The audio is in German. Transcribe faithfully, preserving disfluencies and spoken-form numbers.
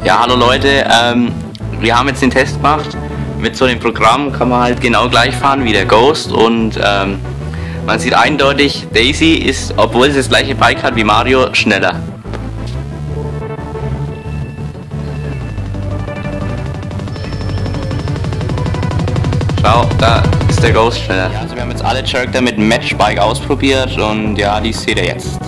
Ja, hallo Leute, ähm, wir haben jetzt den Test gemacht. Mit so einem Programm kann man halt genau gleich fahren wie der Ghost und ähm, man sieht eindeutig, Daisy ist, obwohl sie das gleiche Bike hat wie Mario, schneller. Schau, da ist der Ghost schneller. Ja, also wir haben jetzt alle Charakter mit dem Matchbike ausprobiert und ja, die seht ihr jetzt.